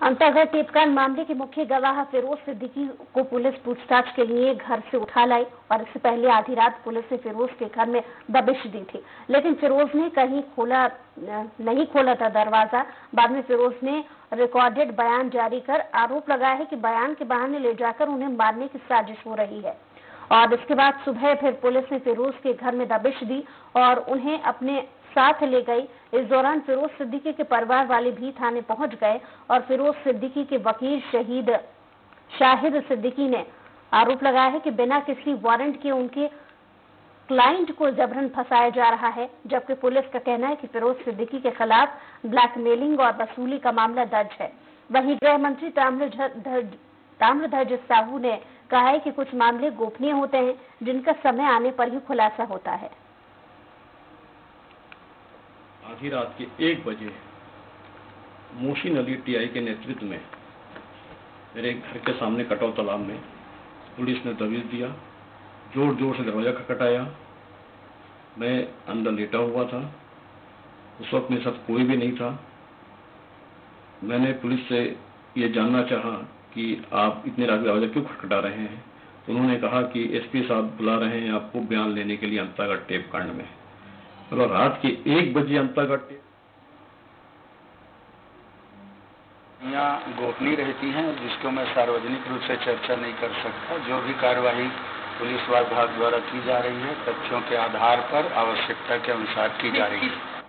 अंतागढ़ टेपकांड मामले के मुख्य गवाह फिरोज सिद्दीकी को पुलिस पूछताछ के लिए घर से उठा लाई और इससे पहले आधी रात पुलिस ने फिरोज के घर में दबिश दी थी, लेकिन फिरोज ने नहीं खोला था दरवाजा। बाद में फिरोज ने रिकॉर्डेड बयान जारी कर आरोप लगाया है कि बयान के बहाने ले जाकर उन्हें मारने की साजिश हो रही है। और इसके बाद सुबह फिर पुलिस ने फिरोज के घर में दबिश दी और उन्हें अपने साथ ले गई। इस दौरान फिरोज सिद्दीकी के परिवार वाले भी थाने पहुंच गए और फिरोज सिद्दीकी के वकील शाहिद सिद्दीकी ने आरोप लगाया है कि बिना किसी वारंट के उनके क्लाइंट को जबरन फंसाया जा रहा है, जबकि पुलिस का कहना है कि फिरोज सिद्दीकी के खिलाफ ब्लैकमेलिंग और वसूली का मामला दर्ज है। वहीं गृह मंत्री ताम्रध्वज साहू ने कहा है कि कुछ मामले गोपनीय होते हैं, जिनका समय आने पर ही खुलासा होता है। आधी रात के 1 बजे मोहसिन अली टीआई के नेतृत्व में मेरे घर के सामने कटाव तालाब में पुलिस ने दबिश दिया, जोर जोर से दरवाजा खटखटाया। मैं अंदर लेटा हुआ था, उस वक्त मेरे साथ कोई भी नहीं था। मैंने पुलिस से ये जानना चाहा कि आप इतने रात दरवाजा क्यों खटखटा रहे हैं, तो उन्होंने कहा कि एसपी साहब बुला रहे हैं आपको बयान लेने के लिए अंतागढ़ टेपकांड में। मतलब रात के 1 बजे अंतागढ़ गोपनीय रहती हैं, जिसको मैं सार्वजनिक रूप से चर्चा नहीं कर सकता। जो भी कार्यवाही पुलिस विभाग द्वारा की जा रही है, तथ्यों के आधार पर आवश्यकता के अनुसार की जा रही है।